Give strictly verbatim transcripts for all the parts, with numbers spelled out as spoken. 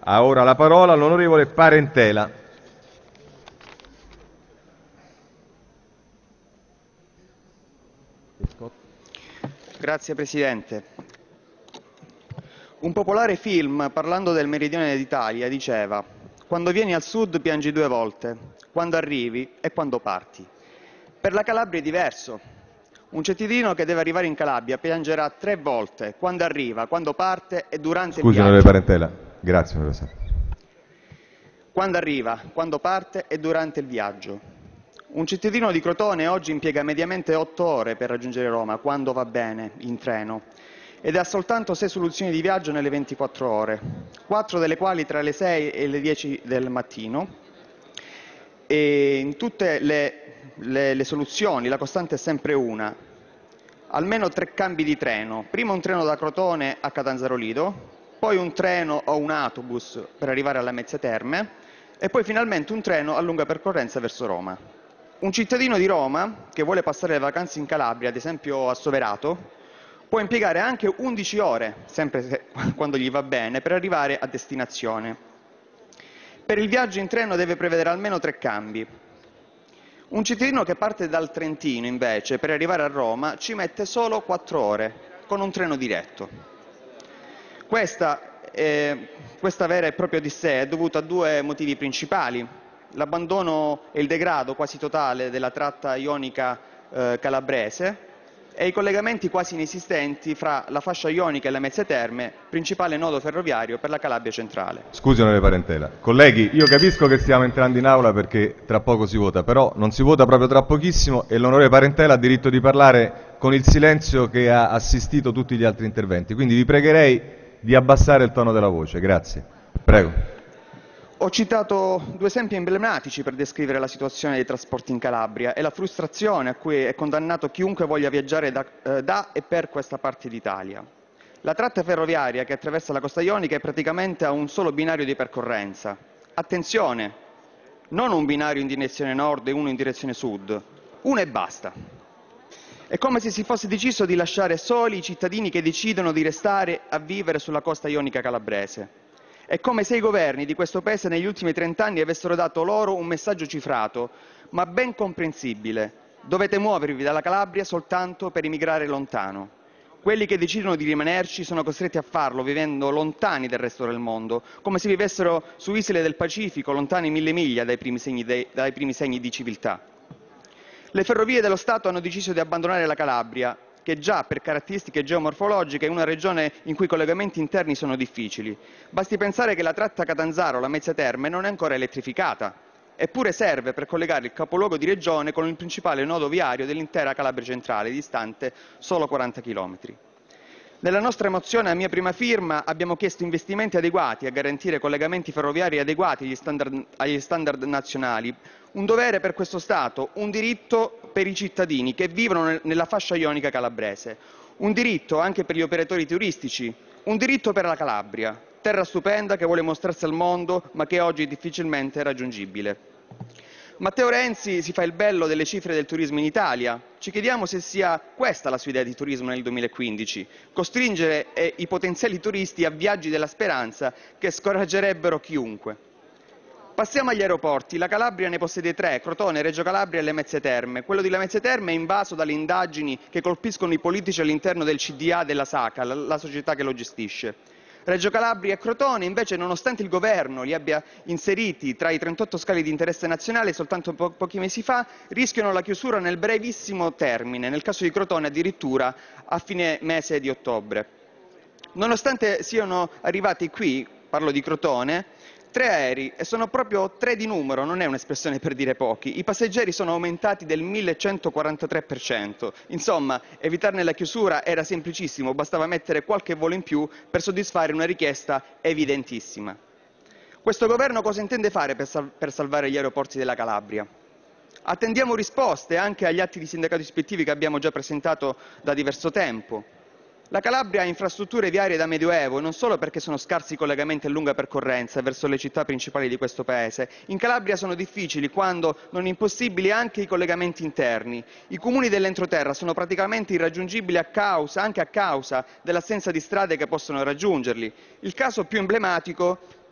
Ha ora la parola l'onorevole Parentela. Grazie Presidente. Un popolare film, parlando del meridione d'Italia, diceva: quando vieni al sud piangi due volte, quando arrivi e quando parti. Per la Calabria è diverso. Un cittadino che deve arrivare in Calabria piangerà tre volte, quando arriva, quando parte e durante il Scusi, onorevole viaggio. Parentela. Grazie, onorevole. Quando arriva, quando parte e durante il viaggio. Un cittadino di Crotone oggi impiega mediamente otto ore per raggiungere Roma, quando va bene, in treno, ed ha soltanto sei soluzioni di viaggio nelle ventiquattro ore, quattro delle quali tra le sei e le dieci del mattino. E in tutte le, le, le soluzioni la costante è sempre una: almeno tre cambi di treno, prima un treno da Crotone a Catanzaro Lido, poi un treno o un autobus per arrivare alla Mezzia Terme e poi finalmente un treno a lunga percorrenza verso Roma. Un cittadino di Roma che vuole passare le vacanze in Calabria, ad esempio a Soverato, può impiegare anche undici ore, sempre se, quando gli va bene, per arrivare a destinazione. Per il viaggio in treno deve prevedere almeno tre cambi. Un cittadino che parte dal Trentino, invece, per arrivare a Roma, ci mette solo quattro ore, con un treno diretto. Questa, eh, questa vera e propria odissea è dovuta a due motivi principali: l'abbandono e il degrado quasi totale della tratta ionica eh, calabrese e i collegamenti quasi inesistenti fra la fascia ionica e la Mezzia Terme, principale nodo ferroviario per la Calabria centrale. Scusi, onorevole Parentela. Colleghi, io capisco che stiamo entrando in aula perché tra poco si vota, però non si vota proprio tra pochissimo e l'onorevole Parentela ha diritto di parlare con il silenzio che ha assistito tutti gli altri interventi. Quindi vi pregherei di abbassare il tono della voce. Grazie. Prego. Ho citato due esempi emblematici per descrivere la situazione dei trasporti in Calabria e la frustrazione a cui è condannato chiunque voglia viaggiare da, eh, da e per questa parte d'Italia. La tratta ferroviaria che attraversa la costa ionica è praticamente a un solo binario di percorrenza. Attenzione, non un binario in direzione nord e uno in direzione sud, uno e basta. È come se si fosse deciso di lasciare soli i cittadini che decidono di restare a vivere sulla costa ionica calabrese. È come se i governi di questo Paese negli ultimi trent'anni avessero dato loro un messaggio cifrato, ma ben comprensibile: dovete muovervi dalla Calabria soltanto per emigrare lontano. Quelli che decidono di rimanerci sono costretti a farlo vivendo lontani dal resto del mondo, come se vivessero su isole del Pacifico, lontani mille miglia dai primi segni, dei, dai primi segni di civiltà. Le ferrovie dello Stato hanno deciso di abbandonare la Calabria, che già per caratteristiche geomorfologiche è una regione in cui i collegamenti interni sono difficili. Basti pensare che la tratta Catanzaro-La Mezzia Terme non è ancora elettrificata, eppure serve per collegare il capoluogo di regione con il principale nodo viario dell'intera Calabria centrale, distante solo quaranta chilometri. Nella nostra mozione a mia prima firma abbiamo chiesto investimenti adeguati a garantire collegamenti ferroviari adeguati agli standard, agli standard nazionali, un dovere per questo Stato, un diritto per i cittadini che vivono nella fascia ionica calabrese, un diritto anche per gli operatori turistici, un diritto per la Calabria, terra stupenda che vuole mostrarsi al mondo ma che oggi è difficilmente raggiungibile. Matteo Renzi si fa il bello delle cifre del turismo in Italia. Ci chiediamo se sia questa la sua idea di turismo nel duemilaquindici, costringere eh, i potenziali turisti a viaggi della speranza che scoraggerebbero chiunque. Passiamo agli aeroporti. La Calabria ne possiede tre: Crotone, Reggio Calabria e le Mezzia Terme. Quello di La Mezzia Terme è invaso dalle indagini che colpiscono i politici all'interno del C D A della SACA, la società che lo gestisce. Reggio Calabria e Crotone, invece, nonostante il governo li abbia inseriti tra i trentotto scali di interesse nazionale soltanto po pochi mesi fa, rischiano la chiusura nel brevissimo termine, nel caso di Crotone addirittura a fine mese di ottobre. Nonostante siano arrivati qui, parlo di Crotone, tre aerei, e sono proprio tre di numero, non è un'espressione per dire pochi. I passeggeri sono aumentati del millecentoquarantatré per cento. Insomma, evitarne la chiusura era semplicissimo, bastava mettere qualche volo in più per soddisfare una richiesta evidentissima. Questo governo cosa intende fare per, sal per salvare gli aeroporti della Calabria? Attendiamo risposte anche agli atti di sindacato ispettivi che abbiamo già presentato da diverso tempo. La Calabria ha infrastrutture viarie da medioevo, non solo perché sono scarsi i collegamenti a lunga percorrenza verso le città principali di questo Paese. In Calabria sono difficili, quando non impossibili, anche i collegamenti interni. I comuni dell'entroterra sono praticamente irraggiungibili a causa, anche a causa dell'assenza di strade che possono raggiungerli. Il caso più emblematico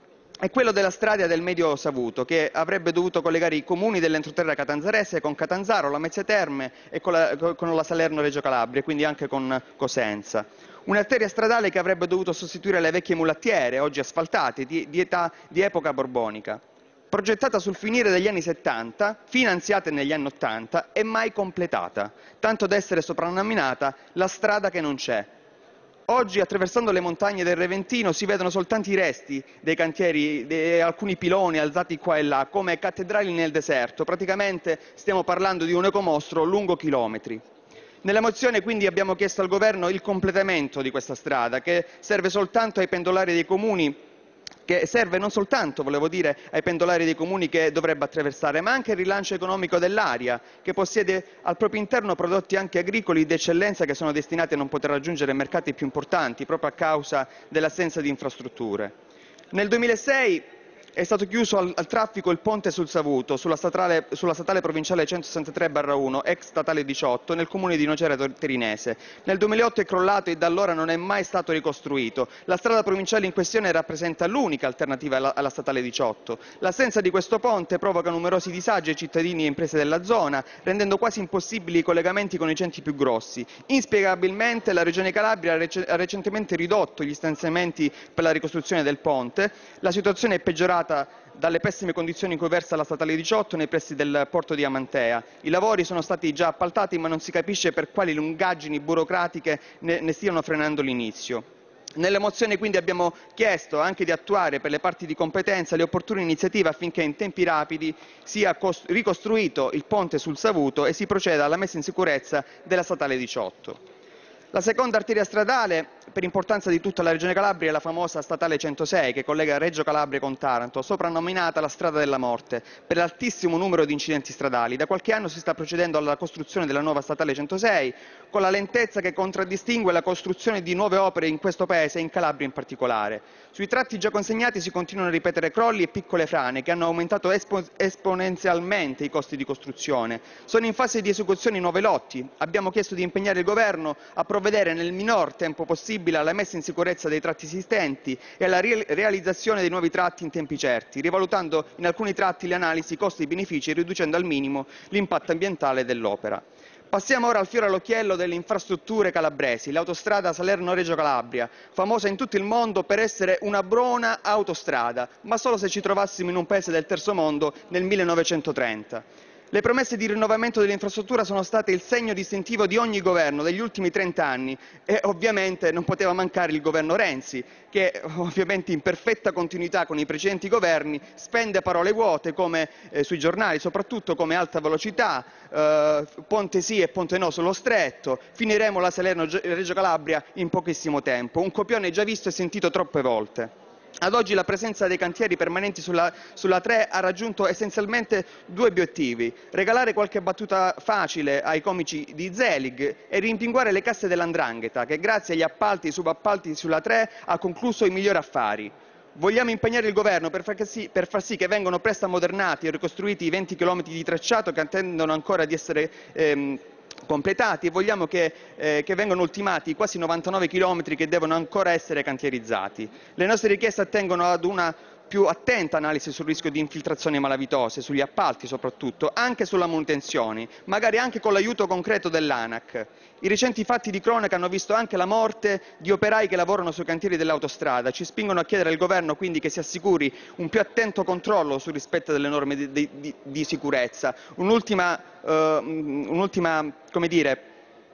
è quello della strada del Medio Savuto, che avrebbe dovuto collegare i comuni dell'entroterra catanzarese con Catanzaro, la Mezzia Terme e con la, con la Salerno-Reggio Calabria, quindi anche con Cosenza. Un'arteria stradale che avrebbe dovuto sostituire le vecchie mulattiere, oggi asfaltate, di, di, età, di epoca borbonica. Progettata sul finire degli anni settanta, finanziata negli anni ottanta e mai completata, tanto da essere soprannominata la strada che non c'è. Oggi, attraversando le montagne del Reventino, si vedono soltanto i resti dei cantieri, di alcuni piloni alzati qua e là, come cattedrali nel deserto. Praticamente stiamo parlando di un ecomostro lungo chilometri. Nella mozione quindi abbiamo chiesto al Governo il completamento di questa strada, che serve soltanto ai pendolari dei comuni che serve non soltanto, volevo dire, ai pendolari dei comuni che dovrebbe attraversare, ma anche il rilancio economico dell'area, che possiede al proprio interno prodotti anche agricoli d'eccellenza che sono destinati a non poter raggiungere mercati più importanti proprio a causa dell'assenza di infrastrutture. Nel duemilasei è stato chiuso al, al traffico il ponte sul Savuto, sulla statale, sulla statale provinciale centosessantatré barra uno, ex statale diciotto, nel comune di Nocera Terinese. Nel duemilaotto è crollato e da allora non è mai stato ricostruito. La strada provinciale in questione rappresenta l'unica alternativa alla, alla statale diciotto. L'assenza di questo ponte provoca numerosi disagi ai cittadini e imprese della zona, rendendo quasi impossibili i collegamenti con i centri più grossi. Inspiegabilmente la Regione Calabria ha, rec ha recentemente ridotto gli stanziamenti per la ricostruzione del ponte. La situazione è peggiorata dalle pessime condizioni in cui versa la statale diciotto nei pressi del porto di Amantea. I lavori sono stati già appaltati, ma non si capisce per quali lungaggini burocratiche ne, ne stiano frenando l'inizio. Nelle mozioni quindi abbiamo chiesto anche di attuare per le parti di competenza le opportune iniziative affinché in tempi rapidi sia ricostruito il ponte sul Savuto e si proceda alla messa in sicurezza della statale diciotto. La seconda arteria stradale per importanza di tutta la Regione Calabria è la famosa statale centosei che collega Reggio Calabria con Taranto, soprannominata la strada della morte per l'altissimo numero di incidenti stradali. Da qualche anno si sta procedendo alla costruzione della nuova statale centosei con la lentezza che contraddistingue la costruzione di nuove opere in questo paese e in Calabria in particolare. Sui tratti già consegnati si continuano a ripetere crolli e piccole frane che hanno aumentato espo esponenzialmente i costi di costruzione. Sono in fase di esecuzione i nuovi lotti. Abbiamo chiesto di impegnare il Governo a provvedere nel minor tempo possibile alla messa in sicurezza dei tratti esistenti e alla re realizzazione dei nuovi tratti in tempi certi, rivalutando in alcuni tratti le analisi costi-benefici e riducendo al minimo l'impatto ambientale dell'opera. Passiamo ora al fiore all'occhiello delle infrastrutture calabresi, l'autostrada Salerno-Reggio Calabria, famosa in tutto il mondo per essere una buona autostrada, ma solo se ci trovassimo in un paese del terzo mondo nel millenovecentotrenta. Le promesse di rinnovamento dell'infrastruttura sono state il segno distintivo di ogni governo degli ultimi trenta anni e ovviamente non poteva mancare il governo Renzi, che ovviamente in perfetta continuità con i precedenti governi spende parole vuote come eh, sui giornali, soprattutto come alta velocità, eh, ponte sì e ponte no sullo stretto, finiremo la Salerno-Reggio Calabria in pochissimo tempo, un copione già visto e sentito troppe volte. Ad oggi la presenza dei cantieri permanenti sulla, sulla tre ha raggiunto essenzialmente due obiettivi: regalare qualche battuta facile ai comici di Zelig e rimpinguare le casse dell'Andrangheta, che grazie agli appalti e subappalti sulla tre ha concluso i migliori affari. Vogliamo impegnare il Governo per far, sì, per far sì che vengano presto ammodernati e ricostruiti i venti chilometri di tracciato che attendono ancora di essere ehm, completati e vogliamo che, eh, che vengano ultimati i quasi novantanove chilometri che devono ancora essere cantierizzati. Le nostre richieste attengono ad una più attenta analisi sul rischio di infiltrazioni malavitose, sugli appalti soprattutto, anche sulla manutenzione, magari anche con l'aiuto concreto dell'ANAC. I recenti fatti di cronaca hanno visto anche la morte di operai che lavorano sui cantieri dell'autostrada. Ci spingono a chiedere al Governo quindi che si assicuri un più attento controllo sul rispetto delle norme di, di, di, di sicurezza. Un'ultima, uh, un'ultima, come dire,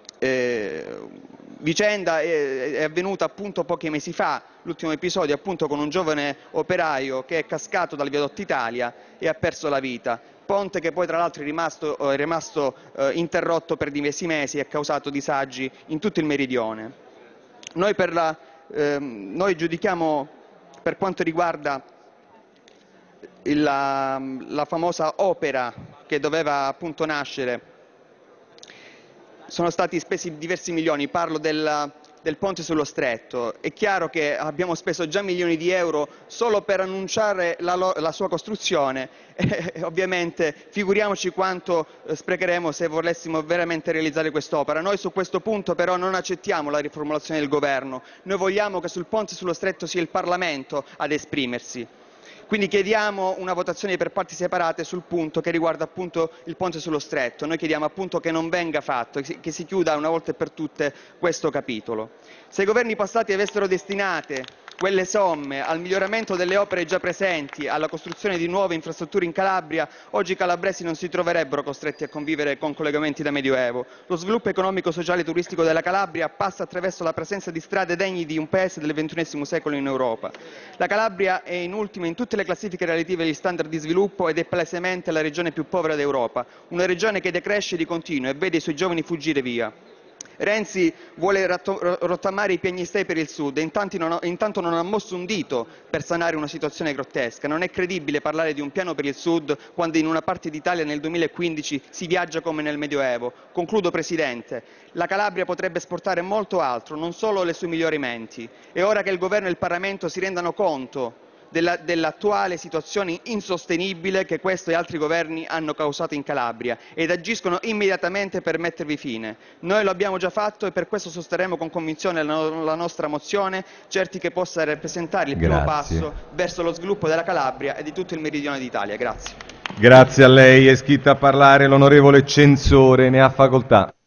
eh, vicenda è, è avvenuta appunto pochi mesi fa, l'ultimo episodio appunto con un giovane operaio che è cascato dal viadotto Italia e ha perso la vita. Ponte che poi tra l'altro è rimasto, è rimasto eh, interrotto per diversi mesi e ha causato disagi in tutto il meridione. Noi, per la, eh, noi giudichiamo per quanto riguarda il, la, la famosa opera che doveva appunto nascere, sono stati spesi diversi milioni, parlo del, del ponte sullo stretto. È chiaro che abbiamo speso già milioni di euro solo per annunciare la, la sua costruzione e ovviamente figuriamoci quanto sprecheremo se volessimo veramente realizzare quest'opera. Noi su questo punto però non accettiamo la riformulazione del Governo, noi vogliamo che sul ponte sullo stretto sia il Parlamento ad esprimersi. Quindi chiediamo una votazione per parti separate sul punto che riguarda appunto il ponte sullo Stretto. Noi chiediamo appunto che non venga fatto, che si chiuda una volta e per tutte questo capitolo. Se i governi passati avessero destinate quelle somme al miglioramento delle opere già presenti, alla costruzione di nuove infrastrutture in Calabria, oggi i calabresi non si troverebbero costretti a convivere con collegamenti da Medioevo. Lo sviluppo economico, sociale e turistico della Calabria passa attraverso la presenza di strade degne di un paese del ventunesimo secolo in Europa. La Calabria è in ultima in tutte le classifiche relative agli standard di sviluppo ed è palesemente la regione più povera d'Europa, una regione che decresce di continuo e vede i suoi giovani fuggire via. Renzi vuole rottamare i piagnistei per il Sud e intanto non, ha, intanto non ha mosso un dito per sanare una situazione grottesca. Non è credibile parlare di un piano per il Sud quando in una parte d'Italia nel duemilaquindici si viaggia come nel Medioevo. Concludo, Presidente. La Calabria potrebbe esportare molto altro, non solo le sue migliori menti. È ora che il Governo e il Parlamento si rendano conto dell'attuale dell situazione insostenibile che questo e altri governi hanno causato in Calabria ed agiscono immediatamente per mettervi fine. Noi lo abbiamo già fatto e per questo sosterremo con convinzione la, no la nostra mozione, certi che possa rappresentare il primo Grazie. passo verso lo sviluppo della Calabria e di tutto il meridione d'Italia. Grazie. Grazie a lei. È iscritta a parlare l'onorevole Censore, ne ha facoltà.